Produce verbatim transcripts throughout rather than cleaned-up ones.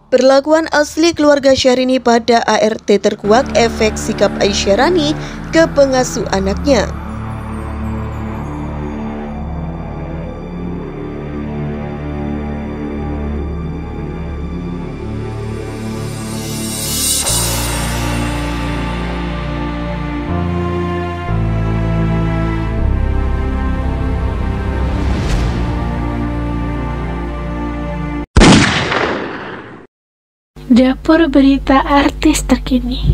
Perlakuan asli keluarga Syahrini pada A R T terkuak efek sikap Aisyah ke pengasuh anaknya. Dapur berita artis terkini.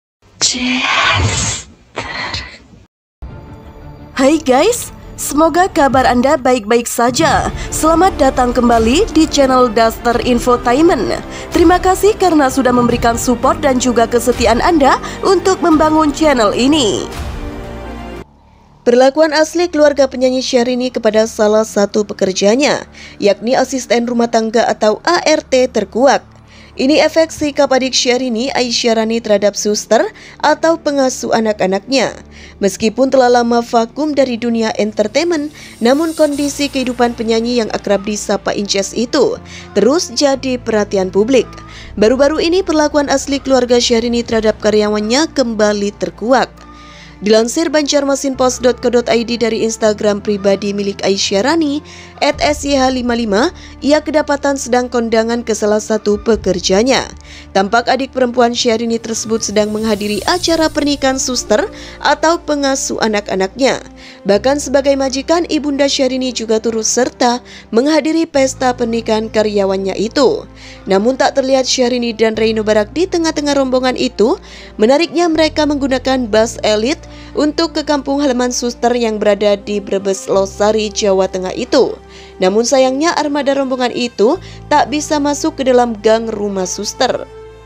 Hai guys, semoga kabar Anda baik-baik saja. Selamat datang kembali di channel Daster Infotainment. Terima kasih karena sudah memberikan support dan juga kesetiaan Anda untuk membangun channel ini. Perlakuan asli keluarga penyanyi Syahrini kepada salah satu pekerjanya, yakni asisten rumah tangga atau A R T terkuak. Ini efek sikap adik Syahrini, Aisyah Rani terhadap suster atau pengasuh anak-anaknya. Meskipun telah lama vakum dari dunia entertainment, namun kondisi kehidupan penyanyi yang akrab disapa Inces itu terus jadi perhatian publik. Baru-baru ini perlakuan asli keluarga Syahrini terhadap karyawannya kembali terkuak. Dilansir banjarmasinpost dot co dot i d dari Instagram pribadi milik Aisyah Rani et s y h lima lima, ia kedapatan sedang kondangan ke salah satu pekerjanya. Tampak adik perempuan Syahrini tersebut sedang menghadiri acara pernikahan suster atau pengasuh anak-anaknya. Bahkan sebagai majikan, ibunda Syahrini juga turut serta menghadiri pesta pernikahan karyawannya itu. Namun tak terlihat Syahrini dan Reino Barak di tengah-tengah rombongan itu. Menariknya, mereka menggunakan bus elit untuk ke kampung halaman suster yang berada di Brebes Losari, Jawa Tengah itu. Namun sayangnya armada rombongan itu tak bisa masuk ke dalam gang rumah suster.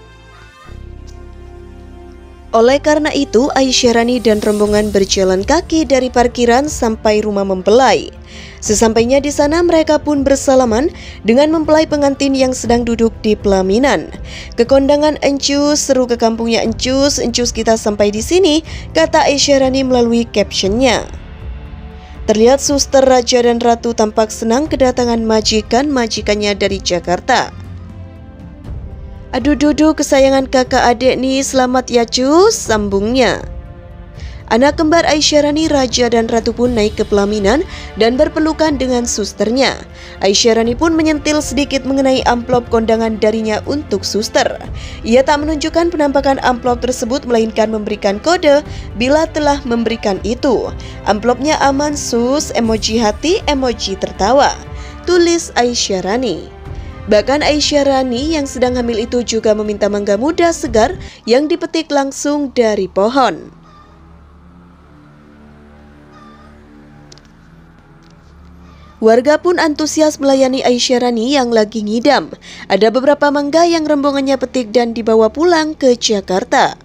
Oleh karena itu, Aisyah Rani dan rombongan berjalan kaki dari parkiran sampai rumah mempelai. Sesampainya di sana, mereka pun bersalaman dengan mempelai pengantin yang sedang duduk di pelaminan. Kekondangan encus, seru ke kampungnya encus, encus kita sampai di sini, kata Aisyah Rani melalui captionnya. Terlihat suster raja dan ratu tampak senang kedatangan majikan-majikannya dari Jakarta. Aduh dudu kesayangan kakak adik nih, selamat ya cus, sambungnya. Anak kembar Aisyah Rani, raja dan ratu pun naik ke pelaminan dan berpelukan dengan susternya. Aisyah Rani pun menyentil sedikit mengenai amplop kondangan darinya untuk suster. Ia tak menunjukkan penampakan amplop tersebut, melainkan memberikan kode bila telah memberikan itu. Amplopnya aman sus, emoji hati, emoji tertawa, tulis Aisyah Rani. Bahkan Aisyah Rani yang sedang hamil itu juga meminta mangga muda segar yang dipetik langsung dari pohon. Warga pun antusias melayani Aisyah Rani yang lagi ngidam. Ada beberapa mangga yang rombongannya petik dan dibawa pulang ke Jakarta.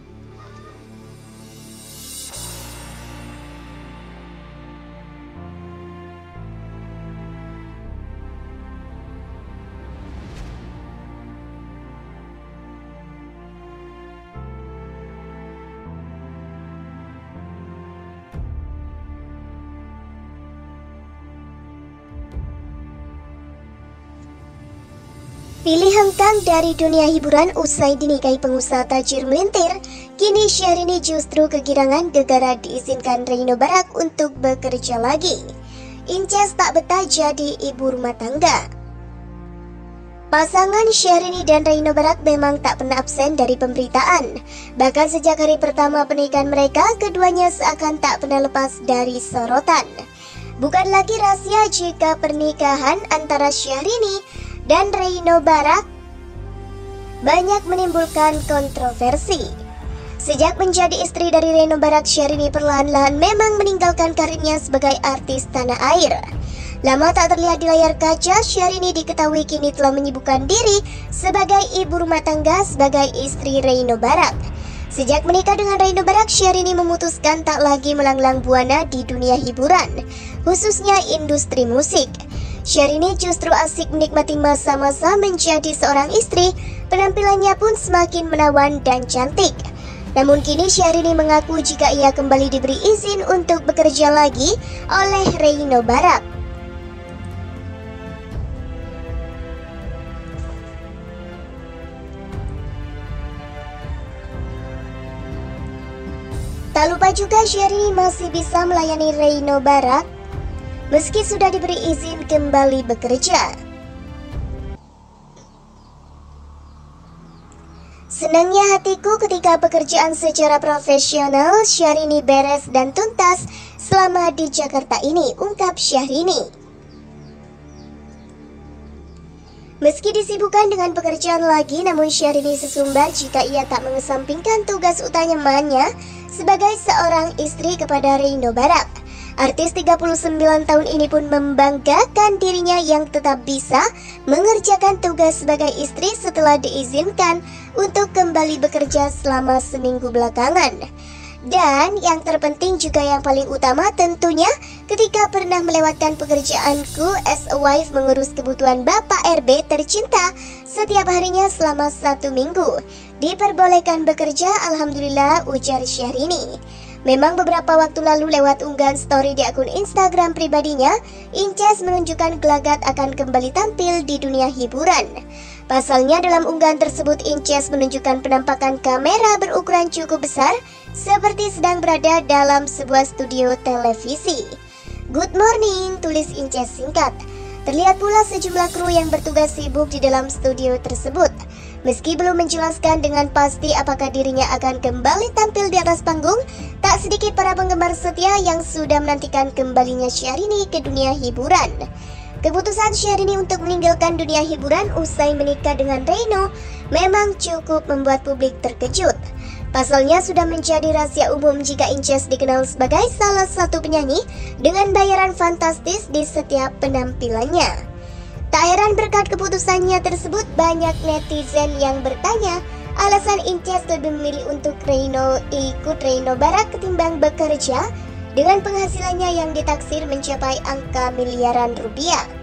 Pilih hengkang dari dunia hiburan usai dinikahi pengusaha tajir melintir, kini Syahrini justru kegirangan gegara diizinkan Reino Barak untuk bekerja lagi. Inces tak betah jadi ibu rumah tangga. Pasangan Syahrini dan Reino Barak memang tak pernah absen dari pemberitaan. Bahkan sejak hari pertama pernikahan mereka, keduanya seakan tak pernah lepas dari sorotan. Bukan lagi rahasia jika pernikahan antara Syahrini dan Reino Barak banyak menimbulkan kontroversi. Sejak menjadi istri dari Reino Barak, Syahrini perlahan-lahan memang meninggalkan karirnya sebagai artis tanah air. Lama tak terlihat di layar kaca, Syahrini diketahui kini telah menyibukkan diri sebagai ibu rumah tangga sebagai istri Reino Barak. Sejak menikah dengan Reino Barak, Syahrini memutuskan tak lagi melanglang buana di dunia hiburan, khususnya industri musik. Syahrini justru asik menikmati masa-masa menjadi seorang istri, penampilannya pun semakin menawan dan cantik. Namun kini Syahrini mengaku jika ia kembali diberi izin untuk bekerja lagi oleh Reino Barak. Tak lupa juga Syahrini masih bisa melayani Reino Barak meski sudah diberi izin kembali bekerja. Senangnya hatiku ketika pekerjaan secara profesional Syahrini beres dan tuntas selama di Jakarta ini, ungkap Syahrini. Meski disibukkan dengan pekerjaan lagi, namun Syahrini sesumbar jika ia tak mengesampingkan tugas utamanya sebagai seorang istri kepada Reino Barak. Artis tiga puluh sembilan tahun ini pun membanggakan dirinya yang tetap bisa mengerjakan tugas sebagai istri setelah diizinkan untuk kembali bekerja selama seminggu belakangan. Dan yang terpenting juga yang paling utama tentunya ketika pernah melewatkan pekerjaanku as a wife mengurus kebutuhan Bapak R B tercinta setiap harinya selama satu minggu. Diperbolehkan bekerja, alhamdulillah, ujar Syahrini. Memang beberapa waktu lalu lewat unggahan story di akun Instagram pribadinya, Inces menunjukkan gelagat akan kembali tampil di dunia hiburan. Pasalnya dalam unggahan tersebut Inces menunjukkan penampakan kamera berukuran cukup besar seperti sedang berada dalam sebuah studio televisi. Good morning, tulis Inces singkat. Terlihat pula sejumlah kru yang bertugas sibuk di dalam studio tersebut. Meski belum menjelaskan dengan pasti apakah dirinya akan kembali tampil di atas panggung, tak sedikit para penggemar setia yang sudah menantikan kembalinya Syahrini ke dunia hiburan. Keputusan Syahrini untuk meninggalkan dunia hiburan usai menikah dengan Reino memang cukup membuat publik terkejut. Pasalnya sudah menjadi rahasia umum jika Inces dikenal sebagai salah satu penyanyi dengan bayaran fantastis di setiap penampilannya. Tak heran berkat keputusannya tersebut, banyak netizen yang bertanya alasan Inces lebih memilih untuk Reino ikut Reino Barak ketimbang bekerja dengan penghasilannya yang ditaksir mencapai angka miliaran rupiah.